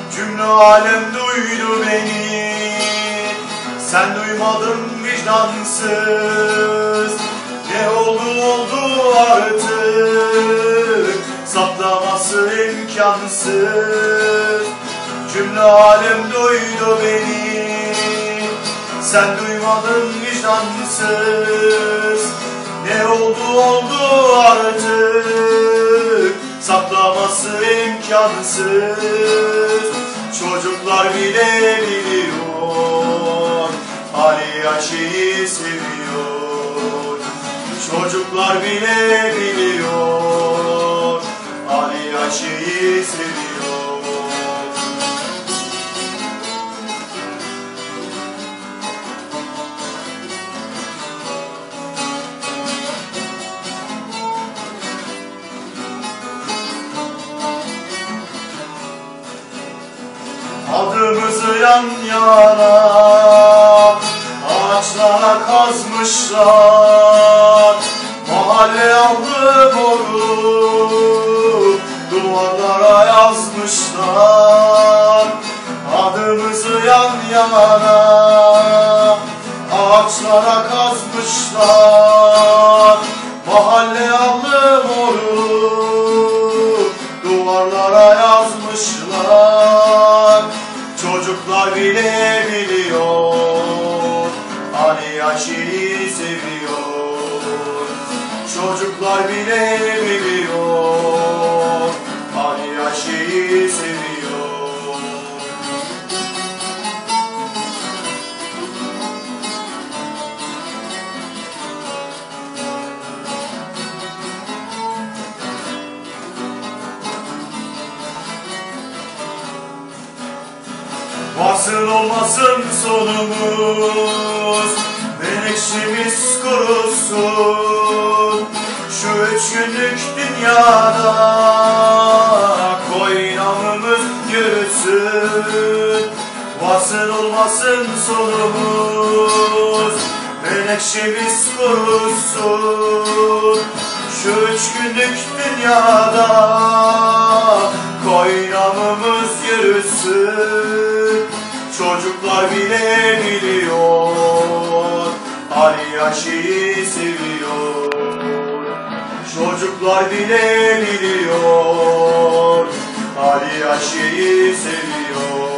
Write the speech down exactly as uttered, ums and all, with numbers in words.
Cümle alem duydu beni, sen duymadın vicdansız. Ne oldu oldu artık, saklaması imkansız. Cümle alem duydu beni, sen duymadın vicdansız. Ne oldu oldu artık, saklaması imkansız. Çocuklar bile biliyor, Ali Ayşe'yi seviyor. Çocuklar bile biliyor, Ali Ayşe'yi seviyor. Adımızı yan yana ağaçlara kazmışlar. Mahalle aldı boru, duvarlara yazmışlar. Adımızı yan yana ağaçlara kazmışlar. Mahalle aldı boru, duvarlara yazmışlar. Çocuklar bile biliyor, Ali Ayşe'yi seviyor. Çocuklar bile biliyor, Ali Ayşe'yi seviyor. Varsın olmasın sonumuz, menekşemiz kurusun. Şu üç günlük dünyada koynamımız yürüsün. Varsın olmasın sonumuz, menekşemiz kurusun. Şu üç günlük dünyada koynamımız yürüsün. Çocuklar bile biliyor, Ali Ayşe'yi seviyor. Çocuklar bile biliyor, Ali Ayşe'yi seviyor.